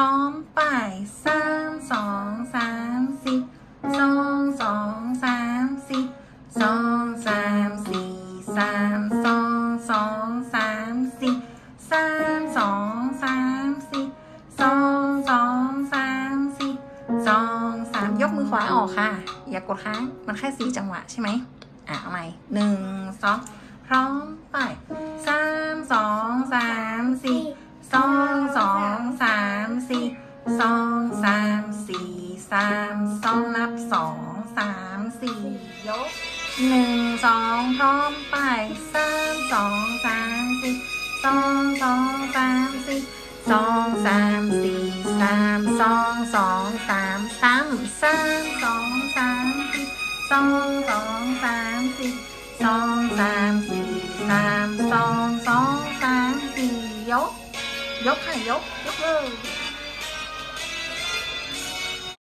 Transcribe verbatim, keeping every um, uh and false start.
ร้อมไปสามสองสามสี่สองสองสามสี่สองสามสี่สามสองสองสามสี่สามสองสามสี่สองสองสามสี่สองสามยกมือขวาออกค่ะอย่ากดค้างมันแค่สี่จังหวะใช่ไหมอ่ะเอาใหม่หนึ่งสองพร้อมไปสามสองสามสี่สองสองสามสี่สองสามสี่สามสองนับสองสามสี่ยกหนึ่งสองพร้อมไปสามสองสามสี่สองสองสามสี่สองสามสี่สามสองสองสามสามสามสองสามสี่สองสองสามสี่สองสามสี่สามสองสองสามสี่ยกยกค่ะยกยกเลย